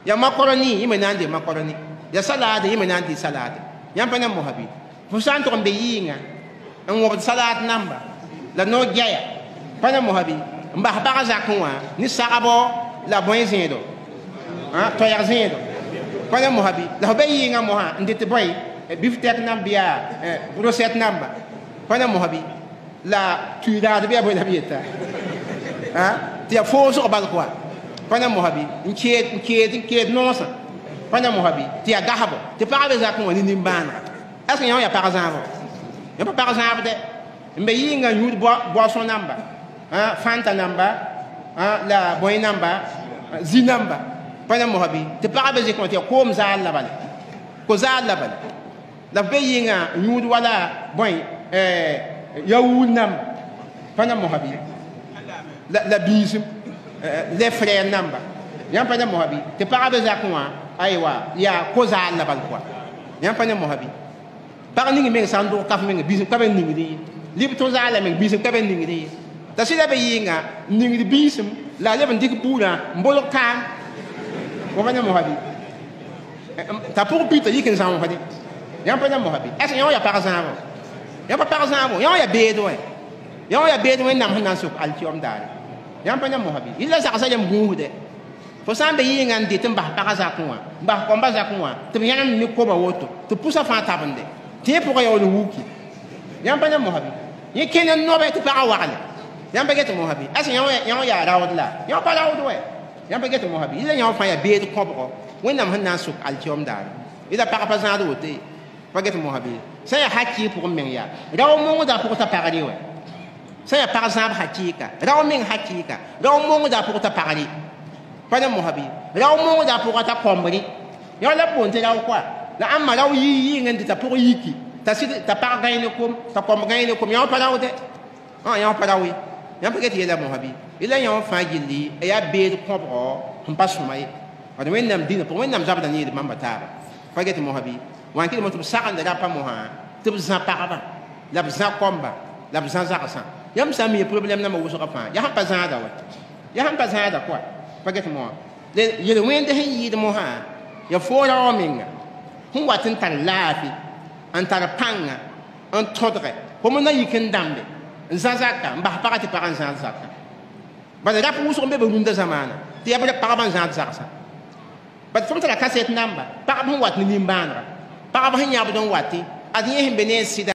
ya macaroni yima nan de macaroni ya salade yima nan de salade yam pa na mohabi fo san to be yinga en wo salade namba la no gaya pa na mohabi mba ba za kunwa ni sagabo la boy zindo to ya zindo pa na mohabi la be yinga moha ndite boy biftek nambia recette namba pa na mohabi la tuida de be boy la bieta ti ya fo so bal quoi pana mohabi nkiet nosa pana mohabi ti ya gahabo ti pa be za ko ni nimbana est-ce ya par exemple ya pas par exemple de mbe yinga yud boisson namba fanta namba la boy namba zi namba pana mohabi ti pa be ze ko ti ko mza la bale ko za la bale la be yinga yud wala boy yawul nam pana mohabi la bisum les frères namba yam pa na mohabi te para be za kwa aywa ya ko za la bal kwa yam pa na mohabi par ningi men sando kaf men bisum ka ben ningi lib to za la men bisum ka ben ningi ta sila be yinga ningi bisum la le ben dik pura mbolo kan ko pa na mohabi ta pour pita yikin sa mohabi yam pa na mohabi est-ce ya par za ya pa par za ya bedo ya bedo en nam hanan suk al tiom dal yam pa na mohabi illa sa sa yam guude fo sambe yinga ndite mba pa za kunwa mba ko mba za kunwa to yanam ni ko ba woto to pusa fa tabande te pour ya wonu wuki yam pa na mohabi ye kenen no be to pa wala yam pa geto mohabi as ya rawd la yam pa rawd we yam pa geto mohabi illa yam fa ya be to ko ko wonnam hanan suk al tiom dal ila pa pa za do te pa geto mohabi sa ya hakki pour men ya raw mo da pour ta parali we saya par exemple hakika raw min hakika raw mo da pour ta parler pana mohabi raw mo da pour ta kombri yo la ponte raw quoi la amma raw yi ngandi ta pour yiki ta si ta par gagne kom ta kom gagne kom yo pa raw de yo pa raw yo pa geti la mohabi ila yo fa gilli e ya be ko on pas sumay wa de wennam dina pour wennam zabda ni de mamba taba pa geti mohabi wan ki mo to sakanda da pa moha to za paraba la za komba la za zakasa yam sami problème na ma wuso ka fa ya pa zada wa ya pa zada quoi paget mo le yele wende hen yi de mo ha ya fora o minga hun watin tan lafi an tar panga an todre ko mo na yikin dambe zazaka mba pakati paran zazaka ba da pu wuso be runda zamana ti ya ba paraban zazaka ba fomta la cassette namba pa hun wat ni nimbana pa ba hen ya ba don wati adien hen benen sida